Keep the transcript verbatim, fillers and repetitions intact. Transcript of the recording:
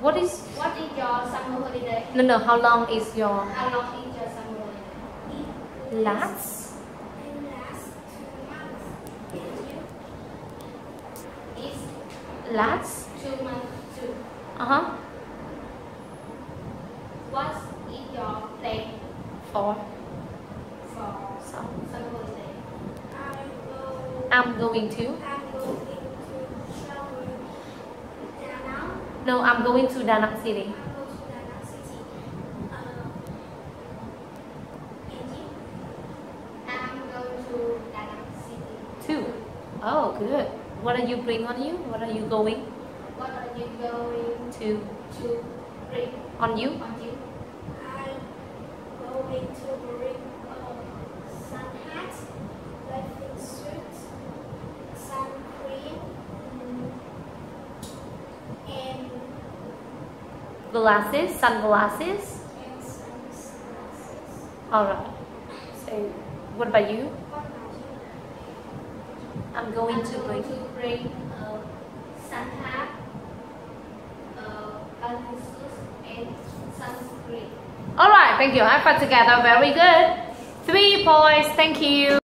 What is? What is your summer holiday? No, no. How long is your How long is your summer holiday? last? It lasts two months. And you? It's Last? two months too. Uh huh. What is your plan For for so summer holiday? I will. I'm going to. I'm going to travel Da Nang. No, I'm going to Da Nang City. I'm going to Da Nang City. Uh, and you? I'm going to Da Nang City. Two. Oh, good. What are you bring on you? What are you going What are you going to to bring on you? on you? I'm going to bring a sun hat, bathing suit, sun cream, and Glasses, sunglasses. and sunglasses. All right. So, what about you? What about you? I'm going I'm to going bring. to bring a sun hat, a bathing suit, and sunscreen. All right. Thank you. Have fun together. Very good. Three points. Thank you.